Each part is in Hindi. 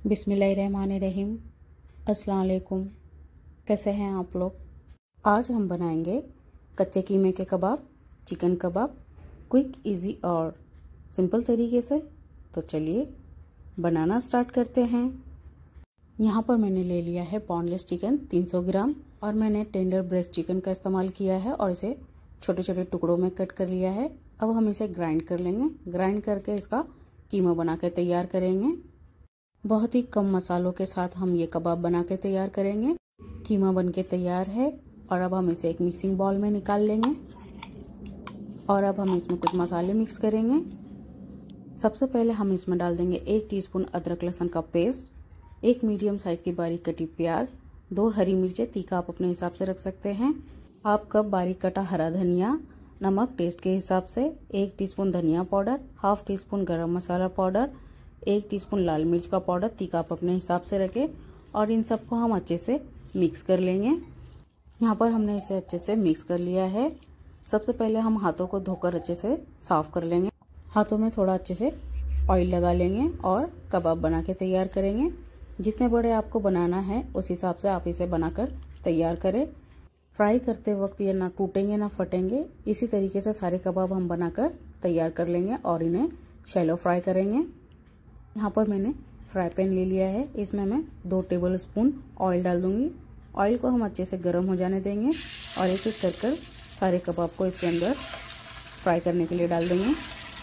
बिस्मिल्लाहिर्रहमानिर्रहीम। अस्सलाम वालेकुम। कैसे हैं आप लोग? आज हम बनाएंगे कच्चे कीमे के कबाब, चिकन कबाब, क्विक, इजी और सिंपल तरीके से। तो चलिए बनाना स्टार्ट करते हैं। यहाँ पर मैंने ले लिया है बोनलेस चिकन 300 ग्राम और मैंने टेंडर ब्रेस्ट चिकन का इस्तेमाल किया है और इसे छोटे छोटे टुकड़ों में कट कर लिया है। अब हम इसे ग्राइंड कर लेंगे। ग्राइंड करके इसका कीमा बना के तैयार करेंगे। बहुत ही कम मसालों के साथ हम ये कबाब बना के तैयार करेंगे। कीमा बन के तैयार है और अब हम इसे एक मिक्सिंग बाउल में निकाल लेंगे और अब हम इसमें कुछ मसाले मिक्स करेंगे। सबसे पहले हम इसमें डाल देंगे 1 टीस्पून अदरक लहसुन का पेस्ट, 1 मीडियम साइज की बारीक कटी प्याज, 2 हरी मिर्चें, तीखा आप अपने हिसाब से रख सकते हैं, हाफ कप बारीक कटा हरा धनिया, नमक टेस्ट के हिसाब से, 1 टीस्पून धनिया पाउडर, हाफ टीस्पून गरम मसाला पाउडर, 1 टीस्पून लाल मिर्च का पाउडर, तीखा आप अपने हिसाब से रखें और इन सबको हम अच्छे से मिक्स कर लेंगे। यहाँ पर हमने इसे अच्छे से मिक्स कर लिया है। सबसे पहले हम हाथों को धोकर अच्छे से साफ कर लेंगे। हाथों में थोड़ा अच्छे से ऑयल लगा लेंगे और कबाब बना के तैयार करेंगे। जितने बड़े आपको बनाना है उस हिसाब से आप इसे बनाकर तैयार करें। फ्राई करते वक्त ये ना टूटेंगे ना फटेंगे। इसी तरीके से सारे कबाब हम बनाकर तैयार कर लेंगे और इन्हें शैलो फ्राई करेंगे। यहाँ पर मैंने फ्राई पैन ले लिया है। इसमें मैं 2 टेबल स्पून ऑयल डाल दूंगी। ऑयल को हम अच्छे से गर्म हो जाने देंगे और एक एक कर सारे कबाब को इसके अंदर फ्राई करने के लिए डाल देंगे।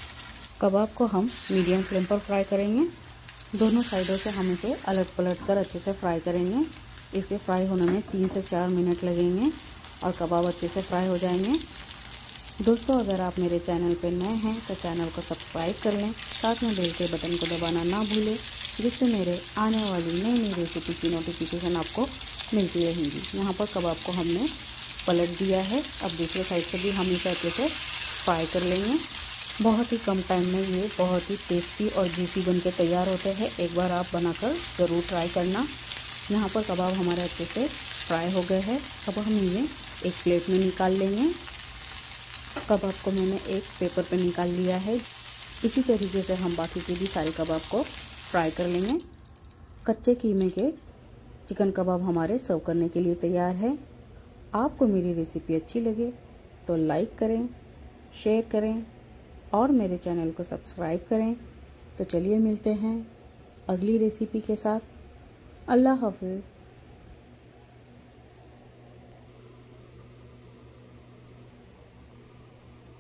कबाब को हम मीडियम फ्लेम पर फ्राई करेंगे। दोनों साइडों से हम इसे अलट पलट कर अच्छे से फ्राई करेंगे। इसके फ्राई होने में 3 से 4 मिनट लगेंगे और कबाब अच्छे से फ्राई हो जाएंगे। दोस्तों, अगर आप मेरे चैनल पर नए हैं तो चैनल को सब्सक्राइब कर लें, साथ में बेल के बटन को दबाना ना भूलें, जिससे मेरे आने वाली नई नई रेसिपी की नोटिफिकेशन आपको मिलती रहेंगी। यहाँ पर कबाब को हमने पलट दिया है। अब दूसरे साइड से भी हम इसे अच्छे से फ्राई कर लेंगे। बहुत ही कम टाइम में ये बहुत ही टेस्टी और जूसी बन के तैयार होते हैं। एक बार आप बनाकर ज़रूर ट्राई करना। यहाँ पर कबाब हमारे अच्छे से फ्राई हो गए हैं। अब हम इन्हें एक प्लेट में निकाल लेंगे। कबाब को मैंने एक पेपर पे निकाल लिया है। इसी तरीके से हम बाकी के भी सारे कबाब को फ्राई कर लेंगे। कच्चे कीमे के चिकन कबाब हमारे सर्व करने के लिए तैयार है। आपको मेरी रेसिपी अच्छी लगे तो लाइक करें, शेयर करें और मेरे चैनल को सब्सक्राइब करें। तो चलिए मिलते हैं अगली रेसिपी के साथ। अल्लाह हाफ़िज़।